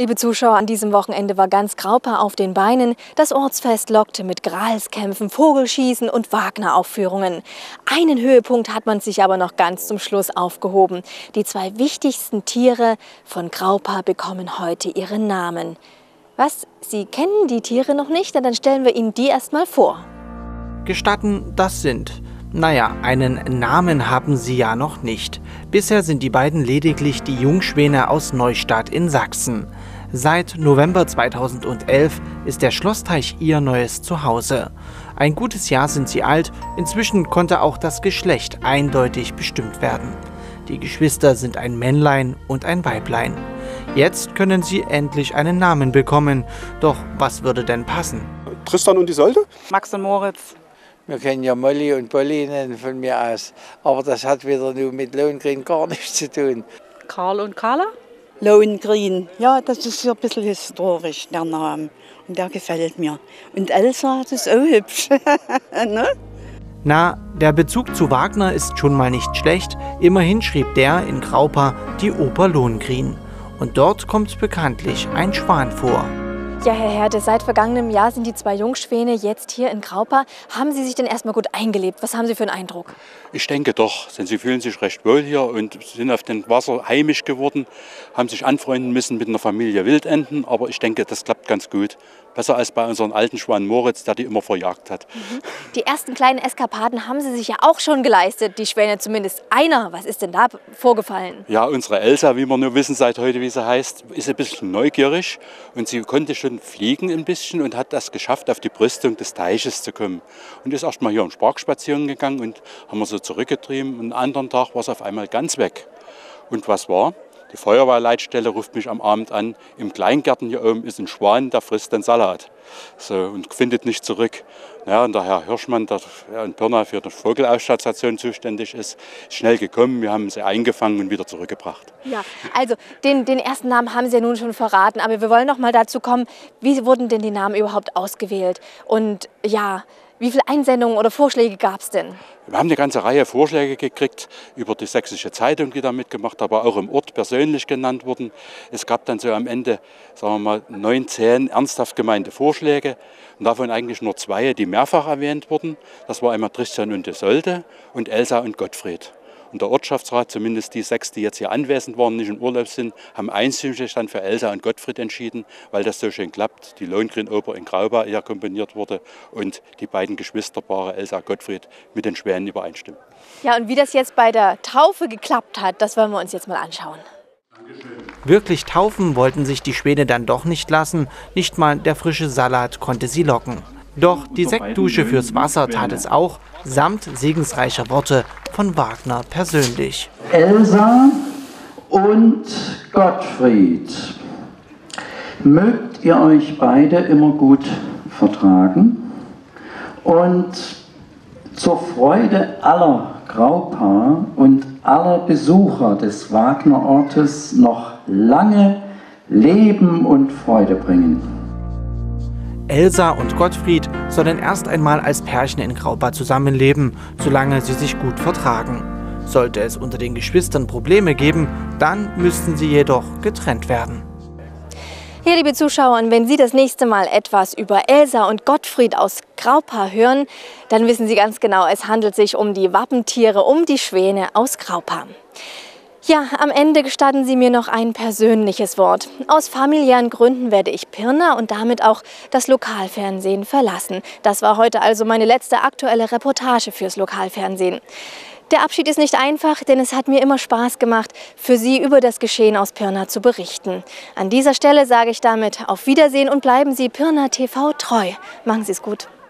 Liebe Zuschauer, an diesem Wochenende war ganz Graupa auf den Beinen. Das Ortsfest lockte mit Gralskämpfen, Vogelschießen und Wagner-Aufführungen. Einen Höhepunkt hat man sich aber noch ganz zum Schluss aufgehoben. Die zwei wichtigsten Tiere von Graupa bekommen heute ihre Namen. Was? Sie kennen die Tiere noch nicht? Dann stellen wir Ihnen die erst mal vor. Gestatten, das sind. Naja, einen Namen haben sie ja noch nicht. Bisher sind die beiden lediglich die Jungschwäne aus Neustadt in Sachsen. Seit November 2011 ist der Schlossteich ihr neues Zuhause. Ein gutes Jahr sind sie alt, inzwischen konnte auch das Geschlecht eindeutig bestimmt werden. Die Geschwister sind ein Männlein und ein Weiblein. Jetzt können sie endlich einen Namen bekommen. Doch was würde denn passen? Tristan und Isolde? Max und Moritz. Wir kennen ja Molly und Polly nennen von mir aus. Aber das hat wieder nur mit Lohengrin gar nichts zu tun. Karl und Carla? Lohengrin, ja, das ist ja ein bisschen historisch, der Name. Und der gefällt mir. Und Elsa, das ist auch hübsch. Ne? Na, der Bezug zu Wagner ist schon mal nicht schlecht. Immerhin schrieb der in Graupa die Oper Lohengrin. Und dort kommt bekanntlich ein Schwan vor. Ja, Herr Herde, seit vergangenem Jahr sind die zwei Jungschwäne jetzt hier in Graupa. Haben Sie sich denn erstmal gut eingelebt? Was haben Sie für einen Eindruck? Ich denke doch, denn sie fühlen sich recht wohl hier und sind auf dem Wasser heimisch geworden, haben sich anfreunden müssen mit einer Familie Wildenten, aber ich denke, das klappt ganz gut. Besser als bei unserem alten Schwan Moritz, der die immer verjagt hat. Die ersten kleinen Eskapaden haben Sie sich ja auch schon geleistet, die Schwäne zumindest einer. Was ist denn da vorgefallen? Ja, unsere Elsa, wie wir nur wissen seit heute, wie sie heißt, ist ein bisschen neugierig und sie konnte schon fliegen ein bisschen und hat das geschafft, auf die Brüstung des Teiches zu kommen. Und ist erst mal hier im Spark spazieren gegangen und haben wir so zurückgetrieben. Und am anderen Tag war sie auf einmal ganz weg. Und was war? Die Feuerwehrleitstelle ruft mich am Abend an, im Kleingärten hier oben ist ein Schwan, der frisst den Salat. So, und findet nicht zurück. Ja, und der Herr Hirschmann, der in Pirna für die Vogelausstattstation zuständig ist, ist schnell gekommen. Wir haben sie eingefangen und wieder zurückgebracht. Ja, also den ersten Namen haben Sie ja nun schon verraten, aber wir wollen noch mal dazu kommen, wie wurden denn die Namen überhaupt ausgewählt? Und ja, wie viele Einsendungen oder Vorschläge gab es denn? Wir haben eine ganze Reihe Vorschläge gekriegt über die Sächsische Zeitung, die da mitgemacht, aber auch im Ort persönlich genannt wurden. Es gab dann so am Ende, sagen wir mal, 9, 10 ernsthaft gemeinte Vorschläge und davon eigentlich nur 2, die mehrfach erwähnt wurden. Das war einmal Tristan und Isolde und Elsa und Gottfried. Und der Ortschaftsrat, zumindest die 6, die jetzt hier anwesend waren, nicht im Urlaub sind, haben einstimmig dann für Elsa und Gottfried entschieden, weil das so schön klappt. Die Lohengrin-Oper in Graupa eher komponiert wurde und die beiden Geschwisterpaare Elsa und Gottfried mit den Schwänen übereinstimmen. Ja, und wie das jetzt bei der Taufe geklappt hat, das wollen wir uns jetzt mal anschauen. Wirklich taufen wollten sich die Schwäne dann doch nicht lassen. Nicht mal der frische Salat konnte sie locken. Doch die Sektdusche fürs Wasser tat es auch, samt segensreicher Worte von Wagner persönlich. Elsa und Gottfried, mögt ihr euch beide immer gut vertragen und zur Freude aller Graupa und aller Besucher des Wagnerortes noch lange Leben und Freude bringen. Elsa und Gottfried sollen erst einmal als Pärchen in Graupa zusammenleben, solange sie sich gut vertragen. Sollte es unter den Geschwistern Probleme geben, dann müssten sie jedoch getrennt werden. Ja, liebe Zuschauer, und wenn Sie das nächste Mal etwas über Elsa und Gottfried aus Graupa hören, dann wissen Sie ganz genau, es handelt sich um die Wappentiere, um die Schwäne aus Graupa. Ja, am Ende gestatten Sie mir noch ein persönliches Wort. Aus familiären Gründen werde ich Pirna und damit auch das Lokalfernsehen verlassen. Das war heute also meine letzte aktuelle Reportage fürs Lokalfernsehen. Der Abschied ist nicht einfach, denn es hat mir immer Spaß gemacht, für Sie über das Geschehen aus Pirna zu berichten. An dieser Stelle sage ich damit auf Wiedersehen und bleiben Sie Pirna TV treu. Machen Sie es gut.